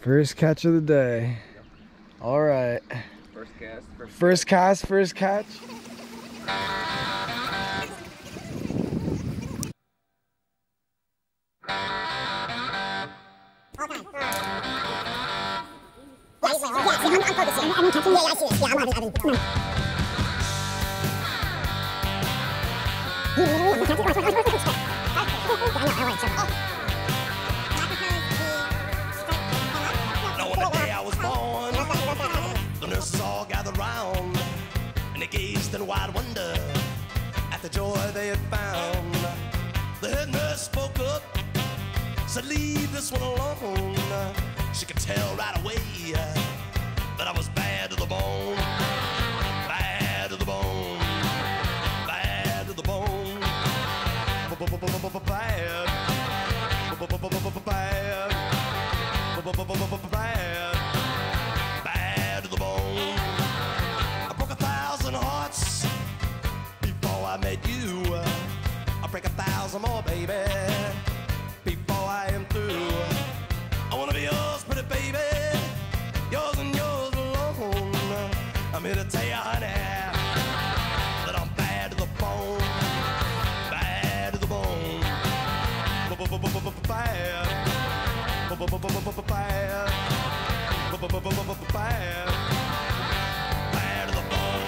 First catch of the day. All right. First cast. First cast, first catch. All gathered round and they gazed in wide wonder at the joy they had found. The head nurse spoke up, said, "Leave this one alone." She could tell right away that I was bad to the bone, bad to the bone, bad to the bone, bad, bad, bad. Bad to the bone. I broke 1,000 hearts before I met you. I'll break 1,000 more, baby, before I am through. I wanna be yours, pretty baby, yours and yours alone. I'm here to tell you, honey, that I'm bad to the bone, bad to the bone, bad, bad. Bad, bad to the bone.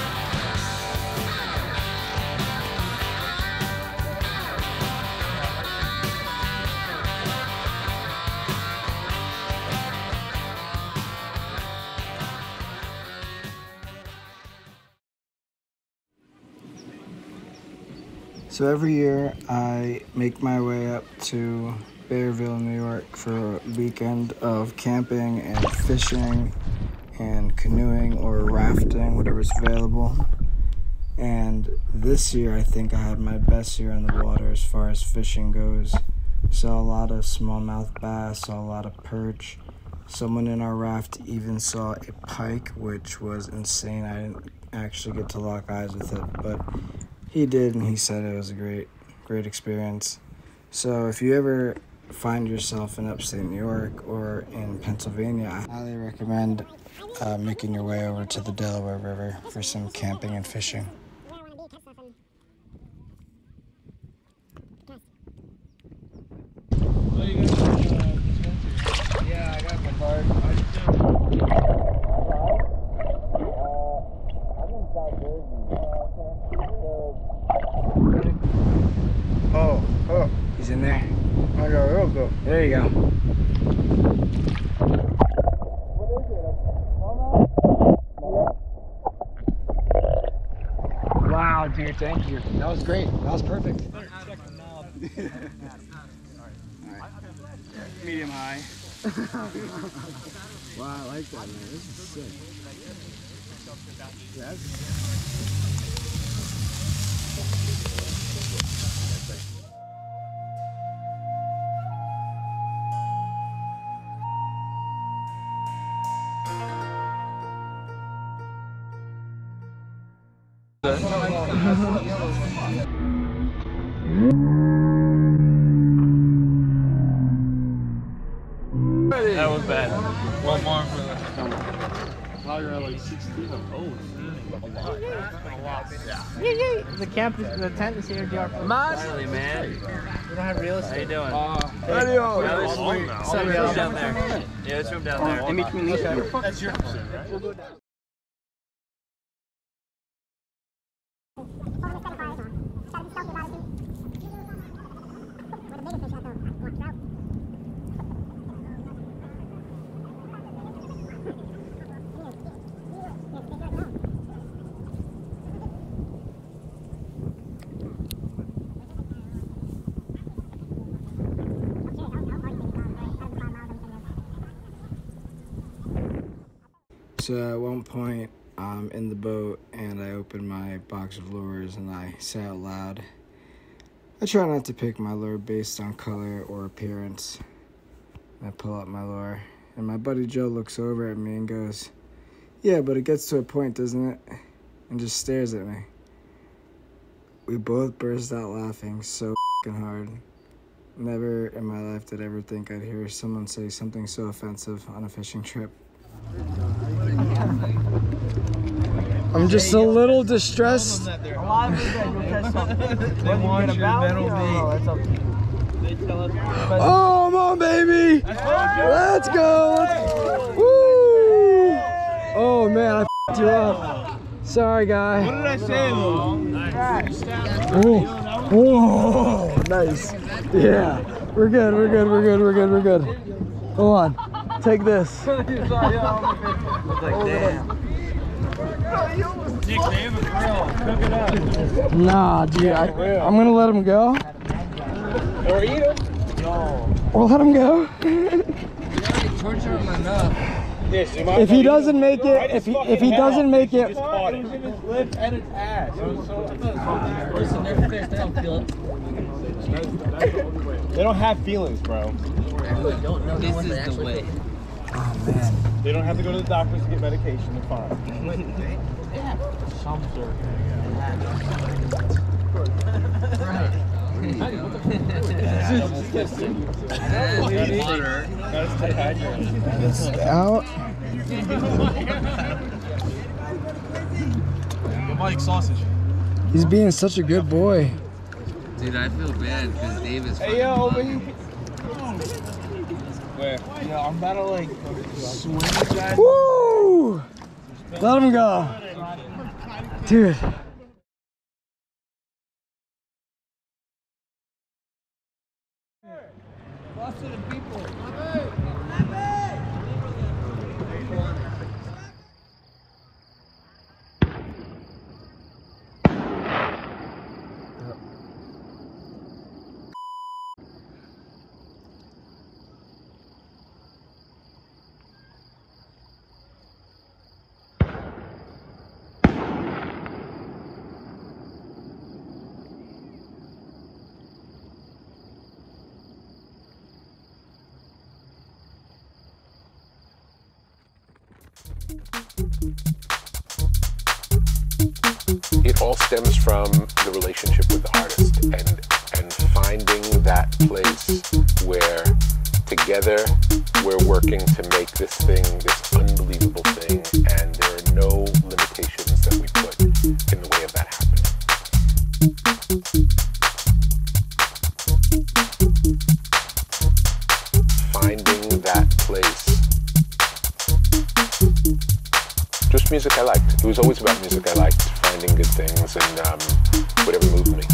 So every year I make my way up to Bearville, New York for a weekend of camping and fishing and canoeing or rafting, whatever's available. And this year I think I had my best year in the water as far as fishing goes. Saw a lot of smallmouth bass, saw a lot of perch. Someone in our raft even saw a pike, which was insane. I didn't actually get to lock eyes with it, but he did, and he said it was a great experience. So if you ever find yourself in upstate New York or in Pennsylvania, I highly recommend making your way over to the Delaware River for some camping and fishing. Yeah, I got my card. Oh, he's in there. I got real good. There you go. Wow, dude, thank you. That was great. That was perfect. Medium high. Wow, I like that, man. This is sick. That was bad. One more for the Now you're at like 16. Oh, The camp is, the tent is here, DR. finally, man. We don't have real How estate. you doing? What's up, y'all? Down there. Yeah, this room down there. In between these guys. That's your percent, right? We'll go down. So at one point, I'm in the boat and I open my box of lures and I say out loud, I try not to pick my lure based on color or appearance. I pull out my lure and my buddy Joe looks over at me and goes, yeah, but it gets to a point, doesn't it? And just stares at me. We both burst out laughing so f***ing hard. Never in my life did I ever think I'd hear someone say something so offensive on a fishing trip. I'm just a little distressed. Oh, come on, baby! Let's go! Woo! Oh man, I f***ed you up. Sorry, guy. What did I say, though? Oh, nice. Yeah, we're good. We're good. We're good. We're good. We're good. Hold on. Take this. Nick, they have a grill. Cook it up. Nah, dude. I'm gonna let him go. Or eat them. Or let him go. Torture him enough. If he doesn't make it, if he doesn't make it, It was in his lip and his ass. Listen, they're fish, they don't feel it. They don't have feelings, bro. I really don't know. This is the way. oh man, They don't have to go to the doctors to get medication. They're fine. Some sort. it's out. Mike sausage. He's being such a good boy. Dude, I feel bad because Dave is Hey, yo, over here. Where? Yo, I'm about to like swing you guys. Woo! Let him go, dude. It all stems from the relationship with the artist and finding that place where together we're working to make this thing, this unbelievable thing, and there are no limitations that we put in the way of that happening. Finding that place. Just music I liked. It was always about music I liked, finding good things and whatever moved me.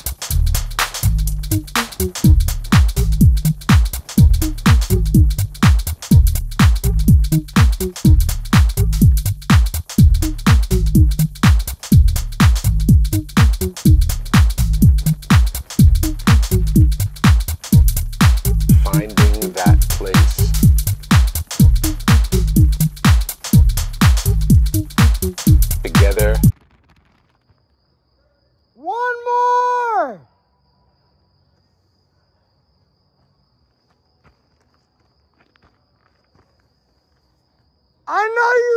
Finding that place. Together. One more! I know you